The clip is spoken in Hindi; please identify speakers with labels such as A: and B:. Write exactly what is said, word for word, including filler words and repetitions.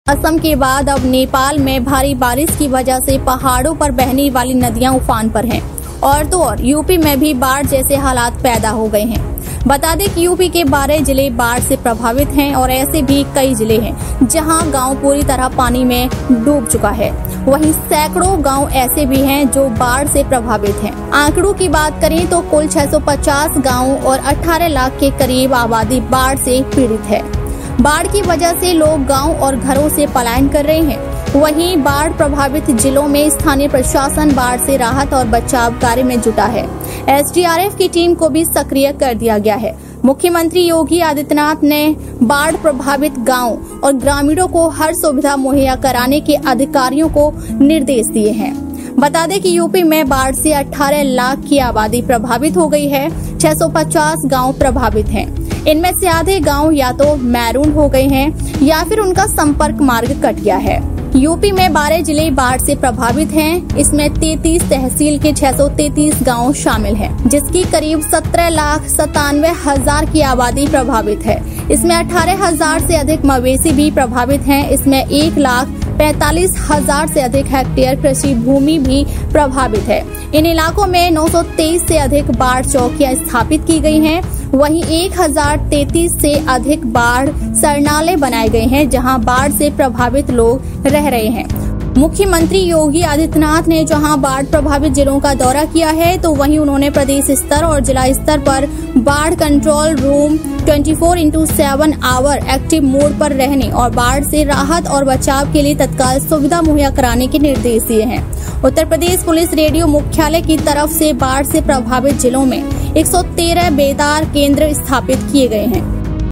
A: असम के बाद अब नेपाल में भारी बारिश की वजह से पहाड़ों पर बहने वाली नदियां उफान पर हैं और तो और यूपी में भी बाढ़ जैसे हालात पैदा हो गए हैं। बता दें कि यूपी के बारह जिले बाढ़ से प्रभावित हैं और ऐसे भी कई जिले हैं जहां गांव पूरी तरह पानी में डूब चुका है। वहीं सैकड़ों गांव ऐसे भी हैं जो बाढ़ से प्रभावित हैं। आंकड़ों की बात करें तो कुल छह सौ पचास गाँव और अठारह लाख के करीब आबादी बाढ़ से पीड़ित है। बाढ़ की वजह से लोग गांव और घरों से पलायन कर रहे हैं। वहीं बाढ़ प्रभावित जिलों में स्थानीय प्रशासन बाढ़ से राहत और बचाव कार्य में जुटा है। एस डी आर एफ की टीम को भी सक्रिय कर दिया गया है। मुख्यमंत्री योगी आदित्यनाथ ने बाढ़ प्रभावित गांव और ग्रामीणों को हर सुविधा मुहैया कराने के अधिकारियों को निर्देश दिए हैं। बता दें कि यूपी में बाढ़ से अठारह लाख की आबादी प्रभावित हो गई है। छह सौ पचास गांव प्रभावित हैं। इनमें से आधे गांव या तो मैरून हो गए हैं या फिर उनका संपर्क मार्ग कट गया है। यूपी में बारह जिले बाढ़ से प्रभावित हैं। इसमें तैंतीस तहसील के छह सौ तैंतीस गाँव शामिल हैं, जिसकी करीब सत्रह लाख सतानवे हजार की आबादी प्रभावित है। इसमें अठारह हजार से अधिक मवेशी भी प्रभावित हैं। इसमें एक लाख पैंतालीस हजार से अधिक हेक्टेयर कृषि भूमि भी प्रभावित है। इन इलाकों में नौ सौ तेईस से अधिक बाढ़ चौकियां स्थापित की गई हैं। वहीं एक हजार तैंतीस से अधिक बाढ़ शरणालय बनाए गए हैं, जहां बाढ़ से प्रभावित लोग रह रहे हैं। मुख्यमंत्री योगी आदित्यनाथ ने जहां बाढ़ प्रभावित जिलों का दौरा किया है, तो वहीं उन्होंने प्रदेश स्तर और जिला स्तर पर बाढ़ कंट्रोल रूम चौबीस इंटू सात आवर एक्टिव मोड पर रहने और बाढ़ से राहत और बचाव के लिए तत्काल सुविधा मुहैया कराने के निर्देश दिए हैं। उत्तर प्रदेश पुलिस रेडियो मुख्यालय की तरफ से बाढ़ से प्रभावित जिलों में एक सौ तेरह बेदार केंद्र स्थापित किए गए हैं।